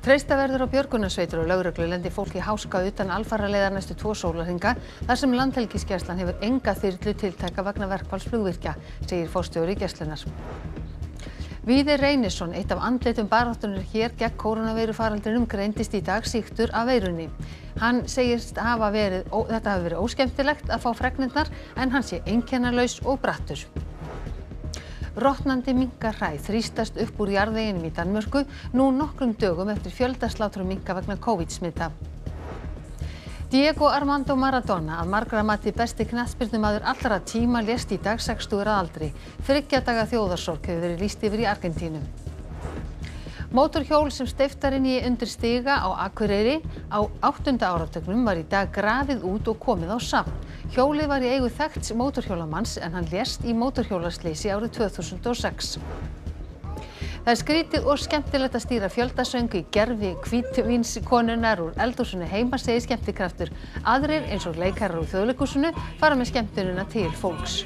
Treysta verður á björgunarsveitir og lögreglu lendi fólk í háska utan alfaraleiðar næstu 2 sólarhringa þar sem Landhelgisgæslan hefur enga þyrlu tiltæka vegna verkfalls flugvirkja, segir forstjóri Gæslunnar. Víðir Reynisson, eitt af andlitum baráttunnar hér gegn kórónuveirufaraldrinum, greindist í dag sýktur af veirunni. Hann segist þetta hafi verið óskemmtilegt að fá fregnirnar en hann sé einkennalaus og brattur. Rotnandi minkahræ þrýstast upp úr jarðveginum í Danmörku nú nokkrum dögum eftir fjöldaslátrun minka vegna Covid-smita. Diego Armando Maradona, að margra mati besti knattspyrnumaður allra tíma, lést í dag 60 að aldri. 3 daga þjóðarsorg hefur verið lýst yfir í Argentínu. Mótorhjól sem steypt var inn í undir stiga á Akureyri á 8. áratugnum var í dag grafið út og komið á safn. Hjólið var í eigu þekkts mótorhjólamanns en hann lést í mótorhjólaslysi árið 2006. Það er skrítið og skemmtilegt að stýra fjöldasöng í gervi hvítvínskonunnar úr eldhúsinu heima, segir skemmtikraftur. Aðrir, eins og leikarar úr Þjóðleikhúsinu, fara með skemmtunina til fólks.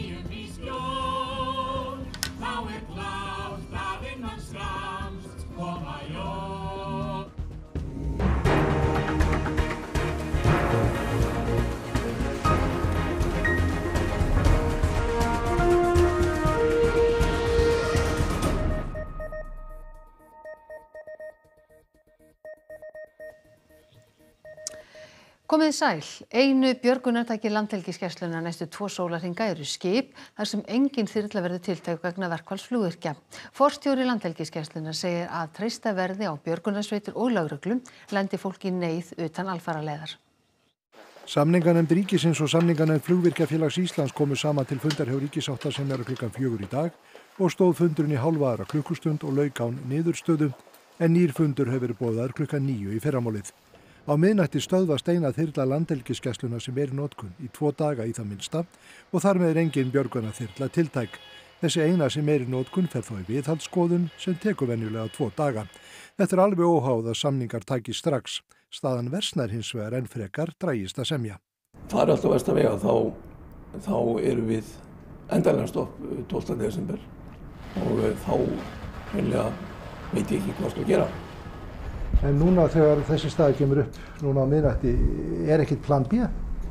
Komið sæl. Einu björgunartæki Landhelgisgæslunnar næstu 2 sólarhringa eru skip þar sem engin þyrla verður tiltæk vegna verkfalls flugvirkja. Forstjóri Landhelgisgæslunnar segir að treysta verði á björgunarsveitir og lögreglu lendi fólk í neyð utan alfaraleiðar. Samninganefnd ríkisins og samninganefnd Flugvirkjafélags Íslands komu saman til fundar hjá ríkissáttasemjara klukkan 4 í dag og stóð fundurinn í hálfa aðra klukkustund og lauk án niðurstöðu en nýr fundur hefur verið boðaður klukkan 9 í fyrramálið. Á miðnætti stöðvast eina þyrla Landhelgisgæslunnar sem er í notkun í 2 daga í það minnsta og þar með er engin björgunarþyrla tiltæk. Þessi eina sem er í notkun fer þó í viðhaldsskoðun sem tekur venjulega 2 daga. Þetta er alveg óháð að samningar taki strax. Staðan versnar hins vegar enn frekar drægist að semja. Það er alltaf verst að vega, þá erum við endanlega stopp 12. desember og þá hreinlega veit ég ekki hvað skal gera. En núna þegar þessi staði kemur upp, núna á miðnætti, er ekkert plan B?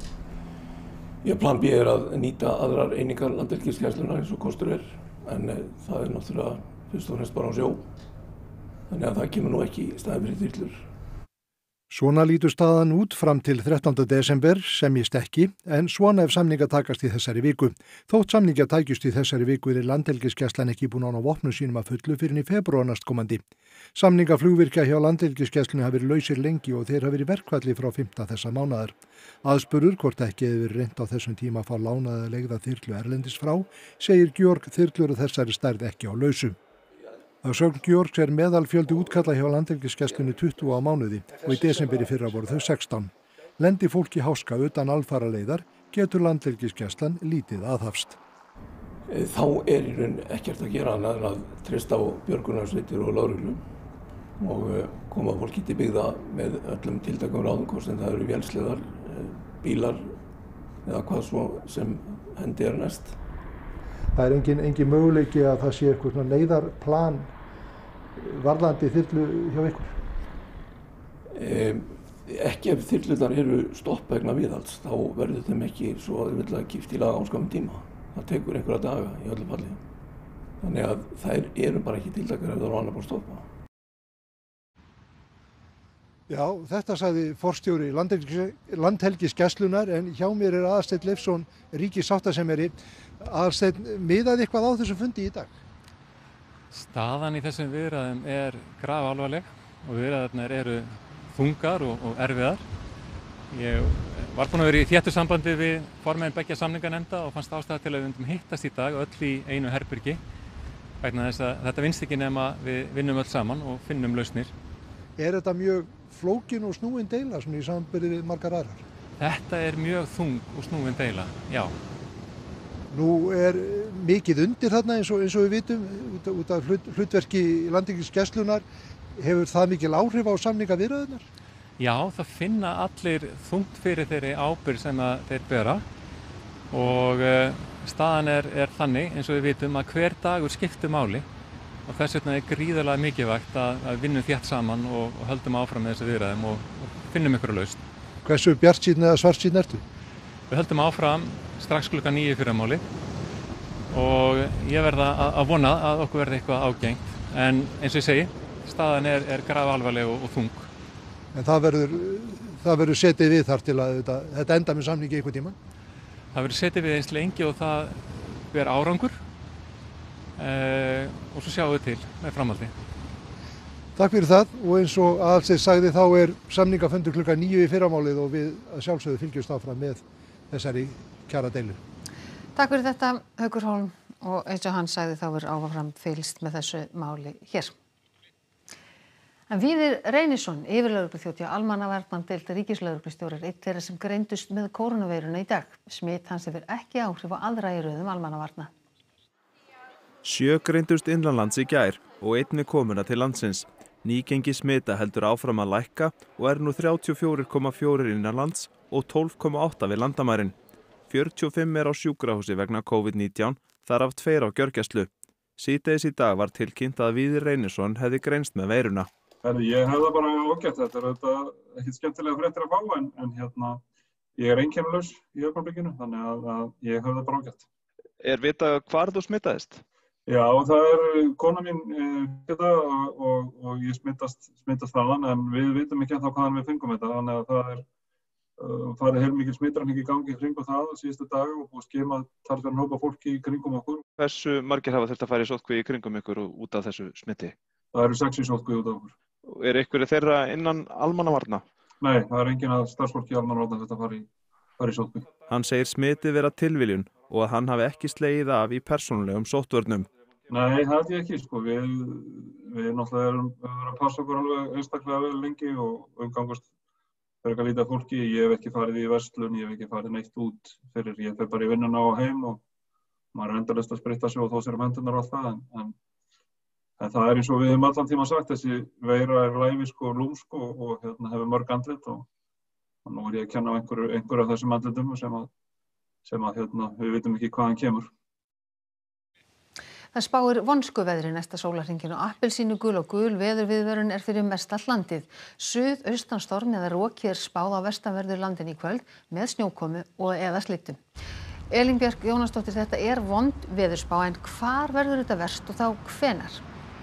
Já, plan B er að nýta aðrar einingar Landhelgisgæslunnar eins og kostur er, en það er náttúrulega fyrst og fremst bara á sjó. Þannig að það kemur nú ekki í staðinn fyrir þyrlur. Svona lítur staðan út fram til 13. desember, semjist ekki, en svona ef samninga takast í þessari viku. Þótt samninga tækjust í þessari viku er Landhelgisgæslan ekki búin á vopnum sínum að fullu fyrir í febrúar næstkomandi. Samninga flugvirkja hjá Landhelgisgæslunni hafa verið lausir lengi og þeir hafa verið í verkfalli frá 5. þessa mánaðar. Aðspurður hvort ekki hefur verið reynt á þessum tíma að fá lánaða leigða þyrlu erlendis frá, segir Georg þyrlur þessari stærð ekki á lausu. Að sögn Georgs er meðalfjöldi útkalla hjá Landhelgisgæslunni 20 á mánuði og í desember í fyrra voru þau 16. Lendi fólk í háska utan alfaraleiðar getur Landhelgisgæslan lítið aðhafst. Þá er í raun ekkert að gera annað en að treysta á björgunarsveitir og lögreglu og koma fólki til byggða með öllum tiltækum ráðum, hvort sem það eru vélsleðar, bílar eða hvað svo sem hendi er næst. Það er engin möguleiki að það sé eitthvað neyðarplan varðandi þyrlu hjá ykkur? Ekki ef þyrlurnar eru stopp vegna viðhalds, þá verður þeim ekki svo auðveldlega kippt í lag á skömmum tíma. Það tekur einhverja daga í öllu falli. Þannig að þær eru bara ekki tiltækar ef það er annað búið að stoppa. Já, þetta sagði forstjóri Landhelgisgæslunnar en hjá mér er Aðalsteinn Leifsson, ríkissáttasemjari. Aðalsteinn, miðaði eitthvað á þessum fundi í dag? Staðan í þessum viðræðum er grafalvarleg og viðræðurnar eru þungar og erfiðar. Ég var búinn að vera í þéttu sambandi við formenn beggja samninganefnda og fannst ástæða til að við myndum hittast í dag öll í einu herbergi vegna þess að þetta vinnst ekki nema við vinnum öll saman og finnum lausnir. Er þetta mjög flókin og snúin deila svona í samanburði við margar aðrar? Þetta er mjög þung og snúin deila, já. Nú er mikið undir þarna eins og við vitum út af hlutverki Landhelgisgæslunnar. Hefur það mikil áhrif á samningaviðræðurnar? Já, það finna allir þungt fyrir þeirri ábyrgð sem þeir bera og staðan er þannig eins og við vitum að hver dagur skiptir máli og þess vegna gríðarlega mikilvægt að vinnum þétt saman og höldum áfram með þessi viðræðum og finnum ykkur lausn. Hversu bjartsýnn eða svartsýnn ertu? Við höldum áfram strax klukkan 9 í fyrramálið og ég verða að vona að okkur verði eitthvað ágengt. En eins og ég segi, staðan er grafalvarleg og þung. En það verður setið við þar til að þetta enda með samningi einhvern tímann? Það verður setið við eins lengi og það ber árangur og svo sjáum við til með framhaldi. Takk fyrir það og eins og Aðalsteinn sagði þá samningafundur klukkan 9 í fyrramálið og við að sjálfsögðu fylgjumst áfram með þessari kjaradeilu. Takk fyrir þetta, Haukur Hólm, og eins og hann sagði þá áfram fylgst með þessu máli hér. En Víðir Reynisson, yfirlögregluþjónn hjá almannavarnadeild ríkislögreglustjóri, einn þeirra sem greindust með kórónuveiruna í dag. Smit hans hefur ekki áhrif á aðra í röðum almannavarna. 7 greindust innanlands í gær og 1 komuna til landsins. Nýgengi smita heldur áfram að lækka og nú 34,4 innanlands og 12,8 við landamærin. 45 á sjúkrahúsi vegna COVID-19, þar af 2 á gjörgæslu. Síðdegis í dag var tilkynnt að Víðir Reynisson hefði greinst með veiruna. Ég hef það bara ágætt, þetta er ekkert skemmtilega fréttir að fá en ég einkennalaus í augnablikinu, þannig að ég hef það bara ágætt. Vitað hvar þú smitaðist? Já, það kona mín og ég smittast þaðan, en við vitum ekki ennþá hvaðan við fengum þetta, þannig að það farið heilmikil smitrakning í gangi kringum það síðustu daga og búið skema talsverðan hópa fólki í kringum okkur. Hversu margir hafa þurft að fara í sóttkví í kringum ykkur út af þessu smiti? Það eru 6 í sóttkví út af okkur. Einhverju þeirra innan almannavarna? Nei, það engin að starfsfólki í almannavarna þetta fara í sóttkví. Hann segir smitið vera tilviljun og að hann hafi ekki slegið af í persónulegum sóttvörnum. Nei, það held ég ekki, sko. Við náttúrulega erum að passa okkur alveg einstaklega vel lengi og umgangast frekar lítið af fólki. Ég hef ekki farið í verslun, ég hef ekki farið neitt út fyrir. Ég fer bara í vinnuna og heim og maður endalaust að spritta sig og þó sér hendurnar og allt það. En það eins og við höfum allan tíma sagt, þessi veira lævísk og lúmsk og hefur mörg andlit og nú ég að kenna á einhver af þessum andlitum sem við vitum ekki hvaðan kemur. Það spáir vonskuveðri næsta sólarhringinn og appelsínugul og gul veðurviðvörun fyrir mestallt landið. Suðaustan storm eða roki spáð á vestanverðu landinu í kvöld með snjókomu og eða slyddu. Elín Björk Jónasdóttir, þetta vond veðurspá en hvar verður þetta verst og þá hvenær?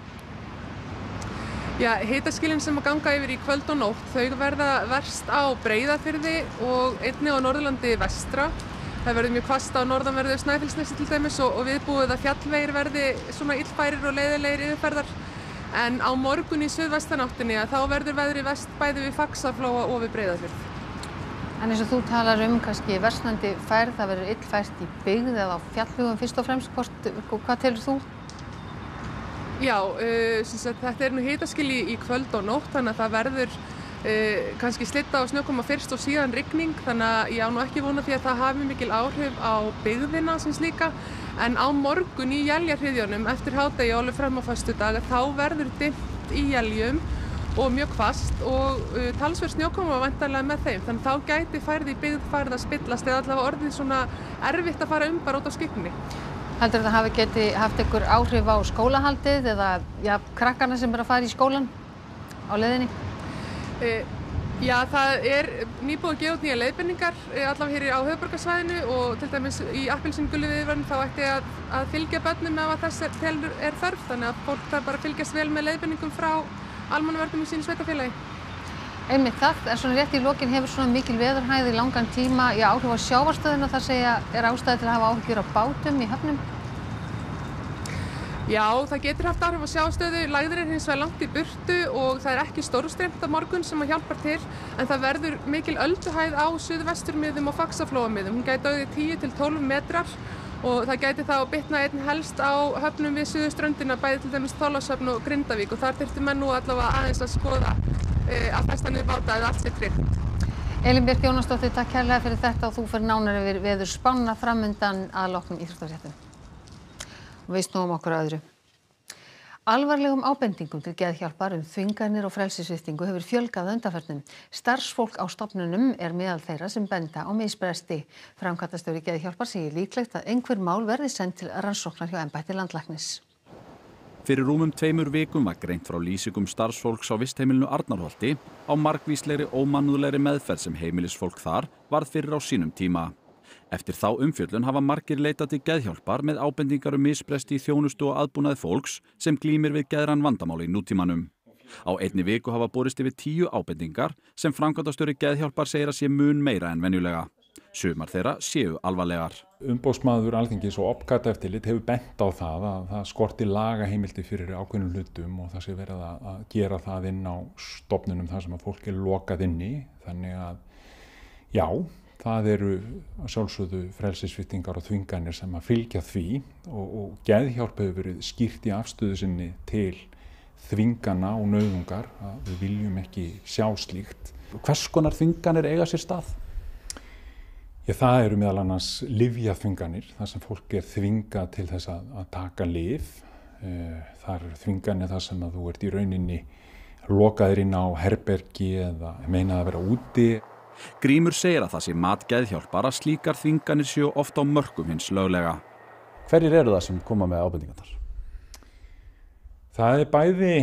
Já, hitaskilin sem að ganga yfir í kvöld og nótt, þau verða verst á Breiðafirði og einnig á Norðurlandi vestra. Það verður mjög hvasst á norðanverðu Snæfellsnesi til dæmis og viðbúið að fjallvegir verði svona illfærir og leiðilegir yfirferðar. En á morgun í suðvestanáttinni þá verður veðri vest bæði við Faxaflóa og við Breiðafjörð. En eins og þú talar kannski versnandi færð, það verður illfært í byggð eða á fjallvegum fyrst og fremst, hvað telur þú? Já, þetta nú hitaskil í kvöld og nótt, þannig að það verður kannski slydda og snjókoma fyrst og síðan rigning, þannig að ég á nú ekki vona því að það hafi mikil áhrif á byggðina sem slíka, en á morgun í éljarhryðjunum eftir hádegi og alveg fram á föstudag þá verður dimmt í éljum og mjög hvasst og talsverð snjókoma væntanlega með þeim, þannig að þá gæti færð í byggð farið að spillast eða allavega orðið svona erfitt að fara bara út á skyggnni. Heldur það geti haft einhver áhrif á skólahaldið eða krakkarna sem að fara í skólan á leiðinni? Já, það nýbúið að gefa út nýja leiðbeiningar allavega hér á höfuðborgarsvæðinu og til dæmis í appelsínugulu viðvörun þá ætti að fylgja börnum ef þess þörf, þannig að fólk þarf bara að fylgjast vel með leiðbeiningum frá almannavörnum í sínu sveitarfélagi. Einmitt það, en svona rétt í lokin hefur svona mikil veðurhæð í langan tíma áhrif á sjávarstöðuna, þar segja ástæða til að hafa áhyggjur á bátum í höfnum? Já, það getur haft áhrif á sjávarstöðu, lægðir hins vegar langt í burtu og það ekki stórstreymt á morgun sem að hjálpar til, en það verður mikil ölduhæð á suðvesturmiðum og Faxaflóamiðum. Hún gæti auðvitað 10 til 12 metrar og það gæti þá bitna helst á höfnum við suðurströndina, bæði til dæmis Þorlákshöfn og Grindavík og þar þyrftu menn nú allavega aðeins að skoða að festa niður báta eða allt sé tryggt. Elín Björk Jónasdóttir, takk kærlega fyrir þetta og þú fer nánar yfir veðurspána framundan að loknum íþróttafréttum. Og við snúum okkur að öðru. Alvarlegum ábendingum til geðhjálpar þvinganir og frelsissviptingu hefur fjölgað að undanförnum. Starfsfólk á stofnunum meðal þeirra sem benda á misbresti. Framkvæmdastjóri Geðhjálpar segir líklegt að einhver mál verði send til rannsóknar hjá embætti landlæknis. Fyrir rúmum 2 vikum var greint frá lýsingum starfsfólks á vistheimilinu Arnarholti á margvíslegri ómannúðlegri meðferð sem heimilisfólk þar varð fyrir á sínum tíma. Eftir þá umfjöllun hafa margir leitað til geðhjálpar með ábendingar misbresti í þjónustu og aðbúnaði fólks sem glímir við geðræn vandamál í nútímanum. Á einni viku hafa borist yfir 10 ábendingar sem framkvæmdastjóri geðhjálpar segir að sé mun meira en venjulega. Sumar þeirra séu alvarlegar. Umboðsmaður Alþingis og Opkataeftirlit hefur bent á það að það skorti lagaheimildi fyrir ákveðnum hlutum og það sé verið að gera það inn á stofnunum þar sem að fólk er lokað inni. Þannig að já, það eru að sjálfsögðu frelsissviptingar og þvinganir sem að fylgja því og geðhjálp hefur verið skýrt í afstöðu sinni til þvingana og nauðungar að við viljum ekki sjá slíkt. Hvers konar þvinganir eiga sér stað? Já, það eru meðal annars lyfjaþvinganir, þar sem fólk er þvingað til þess að taka lyf. Það eru þvinganir þar sem að þú ert í rauninni lokaður inn á herbergi eða meinað að vera úti. Grímur segir að það sé mat geðhjálpar að slíkar þvinganir séu oft á mörkum hins löglega. Hverjir eru það sem koma með ábendingarnar? Það er bæði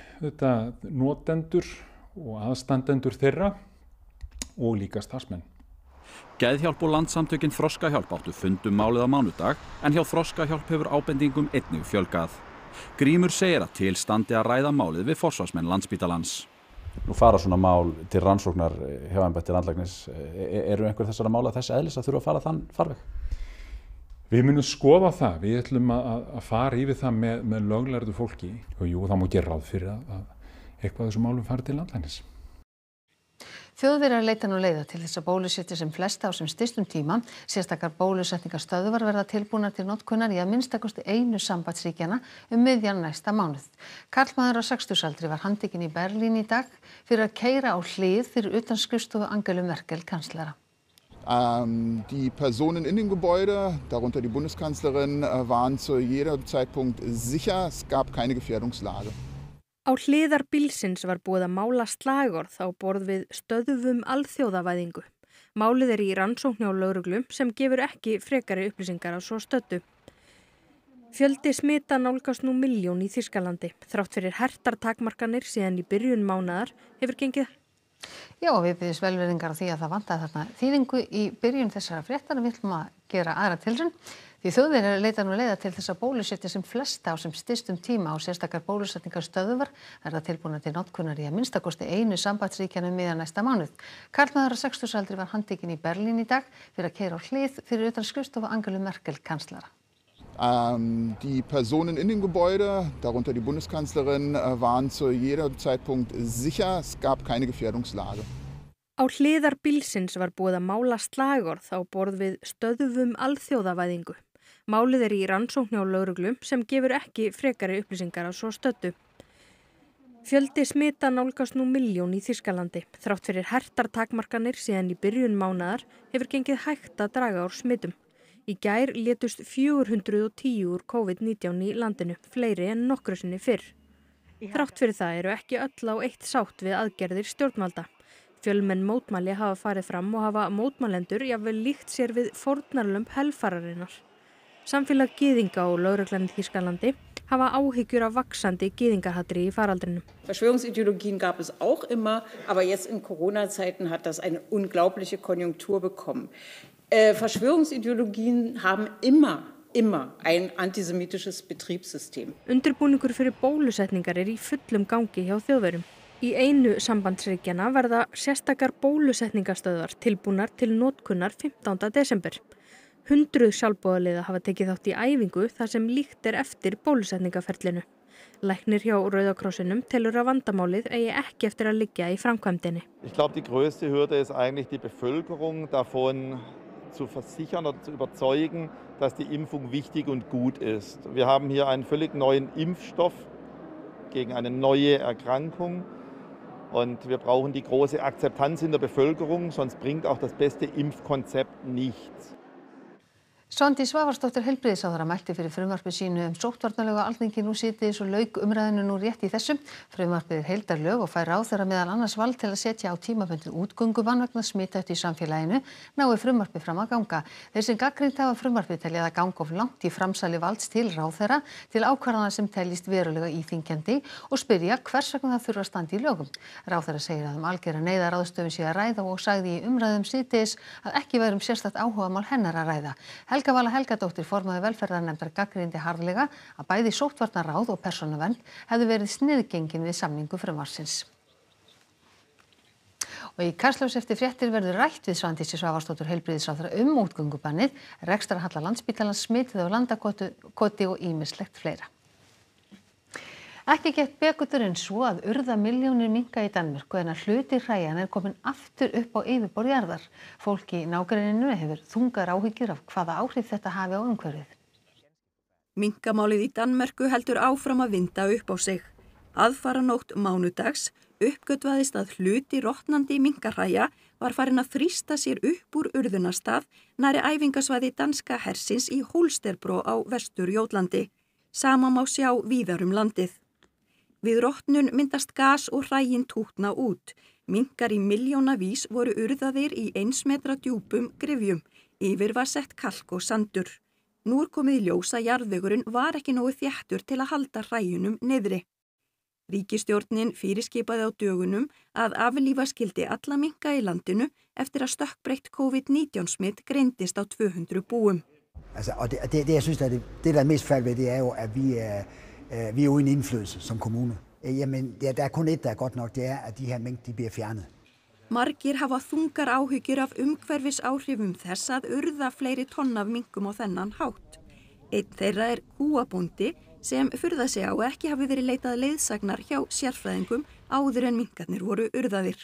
notendur og aðstandendur þeirra og líka starfsmenn. Geðhjálp og Landssamtökin Þroskahjálp áttu fundum málið á mánudag en hjá Þroskahjálp hefur ábendingum einnig fjölgað. Grímur segir að til standi að ræða málið við forsvarsmenn Landspítalans. Nú fara svona mál til rannsóknar hjá embætti landlæknis. Eru einhver þessara mála þess eðlis að þurfa að fara þann farveg? Við munum skoða það. Við ætlum að fara yfir það með löglærðu fólki. Og jú, það má gera ráð fyrir að eitthvað af þessum málum fari til landlæknis. Þjóðverjar leita nú leiða til þess að bólusetja sem flesta á sem stystum tíma. Sérstakar bólusetningarstöðvar verða tilbúnar til notkunar í að minnstakosti einu sambandsríkjanna miðjan næsta mánuð. Karlmaður á 60-aldri var handtekinn í Berlín í dag fyrir að keyra á hlið fyrir utan skrifstofu Angelu Merkel kanslara. Die Personen in dem Gebäude, darunter die Bundeskanzlerin, waren zu jedem Zeitpunkt sicher. Es gab keine Gefährdungslage. Á hliðar bílsins var búið að mála slagorð á borð við stöðvum alþjóðavæðingu. Málið er í rannsókn hjá lögreglu sem gefur ekki frekari upplýsingar að svo stöddu. Fjöldi smita nálgast nú 1 milljón í Þýskalandi. Þrátt fyrir hertar takmarkanir síðan í byrjun mánaðar hefur gengið. Já, við byggjum velvirðingar á því að það vantaði þarna þýðingu í byrjun þessara fréttar en við ætlum að gera aðra tilraun. Því Þjóðverjar leita nú leiða til þess að bólusetja sem flesta á sem stystum tíma og sérstakar bólusetningarstöðvar verða tilbúnar til notkunar í að minnstakosti einu sambandsríkjanna miðjan næsta mánuð. Karlmaður á 60-aldri var handtekinn í Berlín í dag fyrir að keyra á hlið fyrir utan skrifstofu Angelu Merkel kanslara. Die Personen in dem Gebäude, darunter die Bundeskanzlerin, waren zu jedem Zeitpunkt sicher. Es gab keine Gefährdungslage. Á hliðar bílsins var búið að mála slagorð á borð við stöðvum alþjóðavæðingu. Málið er í rannsókn hjá lögreglu sem gefur ekki frekari upplýsingar að svo stöddu. Fjöldi smita nálgast nú 1 milljón í Þýskalandi. Þrátt fyrir hertar takmarkanir síðan í byrjun mánaðar hefur gengið hægt að draga úr smitum. Í gær létust 410 úr COVID-19 í landinu, fleiri en nokkru sinni fyrr. Þrátt fyrir það eru ekki öll á eitt sátt við aðgerðir stjórnvalda. Fjölmenn mótmæli hafa farið fram og hafa mótmælendur jafnvel líkt sér við fórnarlömb helfararinnar. Samfélag gyðinga og lögreglan í Þýskalandi hafa áhyggjur af vaxandi gyðingahatri í faraldrinum. Verschwörungsideologien gab es auch immer, aber jetzt in Corona-Zeiten hat das eine unglaubliche Konjunktur bekommen. Verschwörungsideologien haben immer ein antisemitisches Betriebssystem. Undirbúningur fyrir bólusetningar er í fullum gangi hjá Þjóðverjum. Í einu sambandsríkjanna verða sérstakar bólusetningarstöðvar tilbúnar til notkunar 15. desember. 100 sjálfboðaliða hafa tekið þátt í æfingu þar sem líkt er eftir bólusetningaferlinu. Læknir hjá Rauða krossinum telur að vandamálið eigi ekki eftir að liggja í framkvæmdinni. Ich glaube, die größte Hürde ist eigentlich die Bevölkerung davon zu versichern oder zu überzeugen, dass die Impfung wichtig und gut ist. Wir haben hier einen völlig neuen Impfstoff gegen eine neue Erkrankung. Und wir brauchen die große Akzeptanz in der Bevölkerung, sonst bringt auch das beste Impfkonzept nichts. Svandís Svavarsdóttir heilbrigðisráðherra mælti fyrir frumvarpi sínu sóttvarnalög á Alþingi nú síðdegis og lauk umræðinu nú rétt í þessu. Frumvarpið heildarlög og fær ráðherra meðal annars vald til að setja á tímabundið útgöngubann vegna smithættu í samfélaginu nái frumvarpið fram að ganga. Þeir sem gagnrýnt hafa frumvarpið telja það ganga of langt í framsali valds til ráðherra til ákvarðana sem teljist verulega íþyngjandi og spyrja hvers vegna það þurfa að standa í lögum. Ráðherra segir að algera neyðaráðstöfun sé að ræða og sagði í umræðum síðdegis að ekki væri sérstakt áhugamál hennar að ræða. Helga Vala Helgadóttir formaður velferðarnefndar gagnrýndi harðlega að bæði sóttvarnaráð og persónuvernd hefðu verið sniðgengin við samningu frumvarpsins. Og í Kastljósi eftir fréttir verður rætt við Svandísi Svavarsdóttur heilbrigðisráðherra útgöngubannið, rekstrarhalla Landspítalans, smitið á Landakoti og ýmislegt fleira. Ekki gekk betur en svo að urðamilljónir minka í Danmörku en að hluti hræjanna komin aftur upp á yfirborð jarðar. Fólk í nágrenninu hefur þungar áhyggjur af hvaða áhrif þetta hafi á umhverfið. Minkamálið í Danmörku heldur áfram að vinda upp á sig. Aðfaranótt mánudags uppgötvaðist að hluti rotnandi minkahræja var farin að þrýsta sér upp úr urðunarstað nærri æfingasvæði danska hersins í Holstebro á Vestur-Jótlandi. Sama má sjá víðar landið. Við rotnun myndast gas og hræin tútna út. Minkar í milljónavís voru urðaðir í 1 metra djúpum gryfjum. Yfir var sett kalk og sandur. Nú komið í ljós að jarðvegurinn var ekki nógu þéttur til að halda hræjunum niðri. Ríkisstjórnin fyrirskipaði á dögunum að aflífa skyldi alla minka í landinu eftir að stökkbreytt COVID-19 smitt greindist á 200 búum. Det jeg synes, det der er mest færdigt ved, det er jo, at vi er uden indflydelse som kommune. Jamen, der er kun et, der er godt nok, det er, at de her mink, de bliver fjernet. Margir hafa þungar áhyggjur af umhverfis áhrifum þess að urða fleiri tonn af minkum á þennan hátt. Einn þeirra er kúabóndi sem furða sig á ekki hafi verið leitað leiðsagnar hjá sérfræðingum áður en minkarnir voru urðaðir.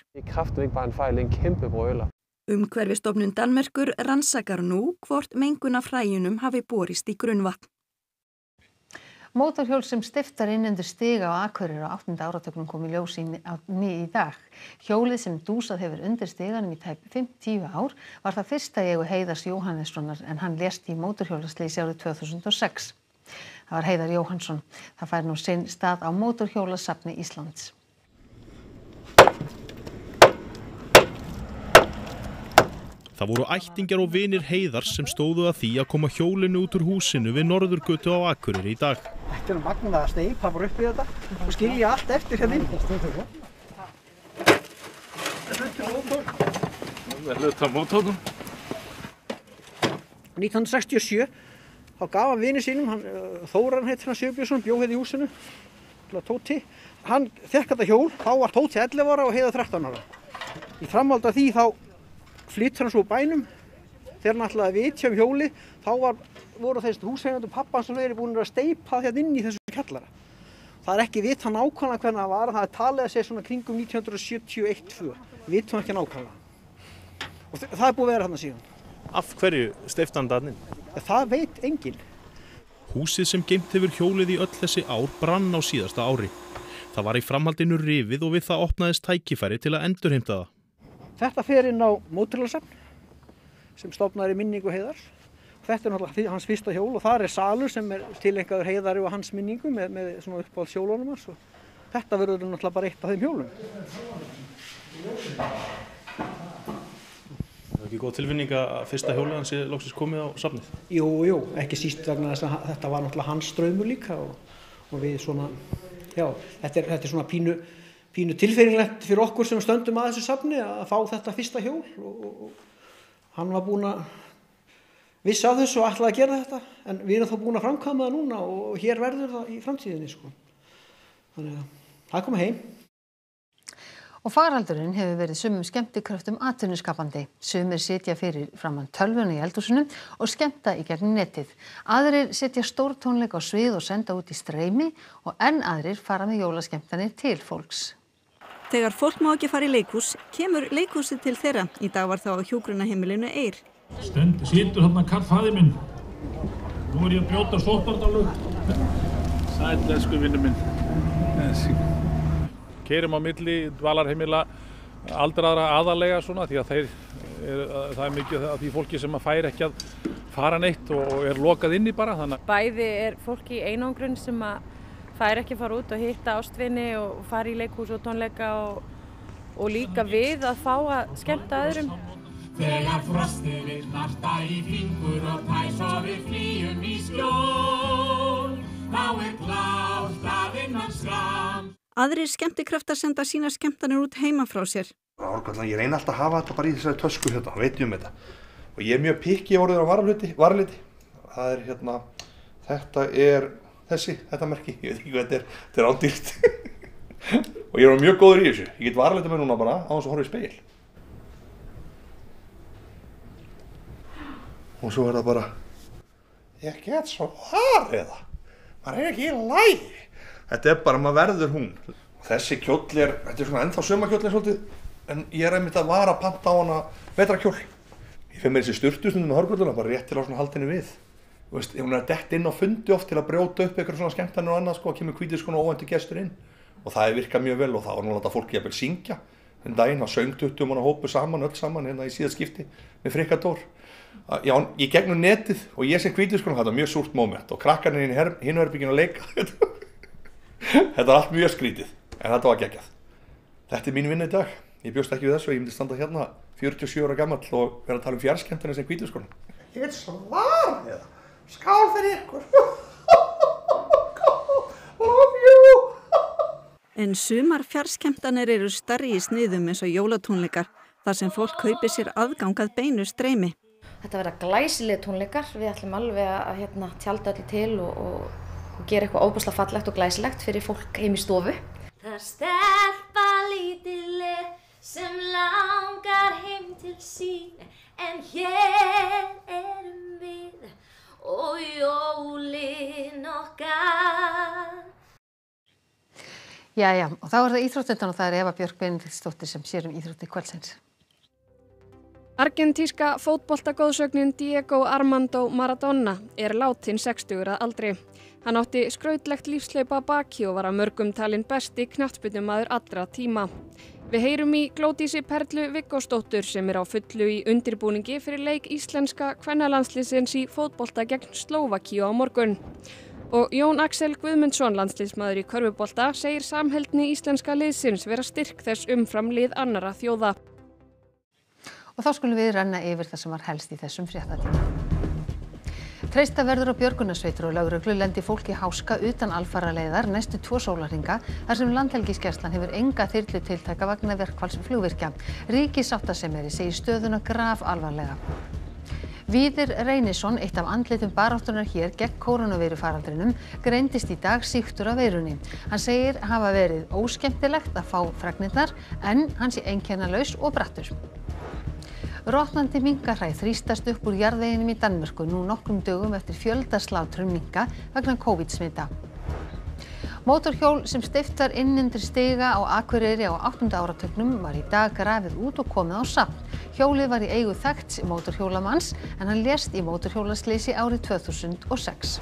Umhverfisstofnun Danmerkur rannsakar nú hvort mengun af hræjunum hafi borist í grunnvatn. Mótorhjól sem steyptar inn undir stiga á Akureyri á 8. áratugnum kom í ljós í dag. Hjólið sem dúsað hefur undir stiganum í tæp 50 ár var það fyrsta í eigu Heiðars Jóhannessonar en hann lést í mótorhjólaslysi árið 2006. Það var Heiðar Jóhannsson. Það fær nú sinn stað á Mótorhjólasafni Íslands. Það voru ættingjar og vinir Heiðars sem stóðu að því að koma hjólinu út úr húsinu við Norðurgötu á Akureyri í dag. Þetta er magnað að steypa bara upp í þetta og skilja allt eftir hérna inn. Það er hluta mótornum. 1967 þá gaf hann vini sínum, Þóran heitir hann Sigurbjörnsson, bjó hérna í húsinu, Tóti. Hann fékk þetta hjól, þá var Tóti 11 ára og Heiðar 13 ára. Í framhaldi af því þá flyttur hann svo bænum. Þegar hann ætlaði að vitja hjóli, þá voru þessi húseigendur pappans og fleiri búin að steypa hérna inn í þessu kjallara. Það er ekki vita nákvæmlega hvernig það var, það er talið að segja svona kringum 1971-2. Vitum ekki nákvæmlega. Og það er búið að vera hérna síðan. Af hverju steypti hann þarna inn? Það veit enginn. Húsið sem geymt hefur hjólið í öll þessi ár brann á síðasta ári. Það var í framhaldinu rifið og við það opnaðist tækifæri til að endurheimta það. Þetta fer inn á Mótorhjólasafn sem stofnaður í minningu Heiðars. Þetta er náttúrulega hans fyrsta hjól og þar er salur sem er tileinkaður Heiðari og hans minningu með svona uppáhalds hjólunum hans. Þetta verður náttúrulega bara eitt af þeim hjólum. Það er ekki góð tilfinning að fyrsta hjólið hans sé loksins komið á safnið? Jú, ekki síst vegna þess að þetta var náttúrulega hans draumur líka og við svona, já, þetta er svona pínu tilfinninglegt fyrir okkur sem stöndum að þessu safni að fá þetta fyrsta hjól og hann var búinn að vissa af þessu og ætlaði að gera þetta en við erum þá búin að framkvæma það núna og hér verður það í framtíðinni sko. Þannig að það er komið heim. Og faraldurinn hefur verið sumum skemmtikröftum atvinnuskapandi. Sumir sitja fyrir framan tölvuna í eldhúsinu og skemmta í gegnum netið. Aðrir setja stórtónleika á svið og senda út í streymi og enn aðrir fara með jólaskemmtanir til fólks. Þegar fólk má ekki fara í leikhús, kemur leikhúsið til þeirra. Í dag var það á hjúkrunarheimilinu Eir. Situr þarna Karl faðir minn. Nú ég að brjóta sóttvarnalög. Sæll, elsku vinur minn. Keyrum á milli dvalarheimila aldraðra aðalega svona því að það er mikið af því fólki sem fær ekki að fara neitt og lokað inni bara. Bæði fólk í einangrun sem fær ekki að fara út og hitta ástvini og fara í leikhús og tónleika og líka við að fá að skemmta öðrum. Þegar frostið vill narta í fingur og tæs og við flýjum í skjól, þá klárt að innan skram. Aðrir skemmtikraftar senda sína skemmtanir út heima frá sér. Ég reyni alltaf að hafa þetta bara í þessari tösku hérna, veit ég þetta. Og ég mjög pikki orðið á varaliti. Það þetta merki, ég veit ekki hvað þetta er ádýrt. Og ég mjög góður í þessu. Ég get varaliti með núna bara á þess að horfa í spegil. Og svo það bara, ég get svo varið, maður ekki í lagi. Þetta bara, maður verður hún. Og þessi kjóll þetta svona ennþá sumakjóllin svolítið, en ég einmitt að vara að panta á hana vetrarkjól. Ég finn mér þessi sturtustundum með hárkolluna, bara rétt til að svona halda henni við. Þú veist, hún dett inn á fundi oft til að brjóta upp eitthvað svona skemmtanir og annað, að kemur hvítir svona óvæntur gestur inn. Og það virkað mjög vel og það var nú að láta fólki jafnvel syngja. En daginn að söng 20 manna hópu saman, öll saman, hérna í síðast skipti með Frikadór. Já, í gegnum netið og ég sem hvítiskonum, þetta var mjög súrt moment og krakkarnir í hinu herberginu að leika. Þetta var allt mjög skrítið, en þetta var geggjað. Þetta mín vinna í dag. Ég bjóst ekki við þessu, ég myndi standa hérna 47 ára gamall og vera að tala fjarskemmtanir sem hvítiskonum. Ég veit svo varðið, skál fyrir ykkur. Love you. En sumar fjarskemmtanir eru stærri í sniðum eins og jólatónleikar, þar sem fólk kaupir sér aðgang að beinu streymi. Þetta verða glæsilegir tónleikar, við ætlum alveg að tjalda öllu til og gera eitthvað óbúslega fallegt og glæsilegt fyrir fólk heim í stofu. Það stelpa lítileg sem langar heim til sín, en hér erum við og jólin okkar. Jæja, og þá það íþróttirnar og það Eva Björk Benediktsdóttir sem sér íþróttir kvöldsins. Argentíska fótboltagóðsögnin Diego Armando Maradona látin 60 að aldri. Hann átti skrautlegt lífshlaup að baki og var að mörgum talinn besti knattspyrnumaður allra tíma. Við heyrum í Glódísi Perlu Viggósdóttur sem á fullu í undirbúningi fyrir leik íslenska kvennalandsliðsins í fótbolta gegn Slóvakíu á morgun. Og Jón Axel Guðmundsson, landsliðsmaður í körfubolta, segir samheldni íslenska liðsins vera styrk þess umfram lið annarra þjóða. Og þá skulum við renna yfir það sem var helst í þessum fréttatíma. Treysta verður á björgunarsveitir og lögreglu lendi fólk í háska utan alfaraleiðar næstu 2 sólarhringa þar sem Landhelgisgæslan hefur enga þyrlutiltæka vegna verkfalls flugvirkja. Ríkissáttasemjari segir stöðuna grafalvarlega. Víðir Reynisson, eitt af andlitum baráttunar hér gegn kórónuveirufaraldrinum, greindist í dag sýktur af veirunni. Hann segir hafa verið óskemmtilegt að fá fregnirnar en hann sé einkennalaus og brattur. Rotnandi minkahræ þrýstast upp úr jarðveginum í Danmörku nú nokkrum dögum eftir fjöldaslátrun minka vegna COVID-smita. Mótorhjól sem steypt var inn undir stiga á Akureyri á 8. áratugnum var í dag grafið út og komið á safn. Hjólið var í eigu þekkts mótorhjólamanns en hann lést í mótorhjólaslysi árið 2006.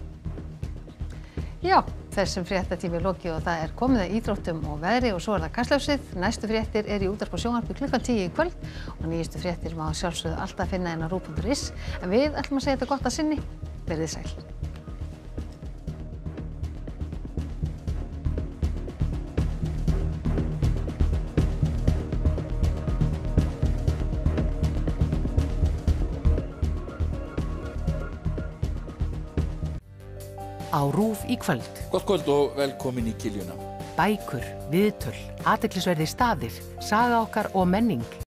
Já, þessum fréttatími lokið og það komið að íþróttum og veðri og svo það Kastljósið. Næstu fréttir í útvarpi og sjónvarpi klukkan 10 í kvöld og nýjustu fréttir má sjálfsögðu alltaf finna inn á ruv.is. En við ætlum að segja þetta gott að sinni. Verið sæl. Á RÚV í kvöld. Gott kvöld og velkomin í Kiljuna. Bækur, viðtöl, athyglisverðir staðir, saga okkar og menning.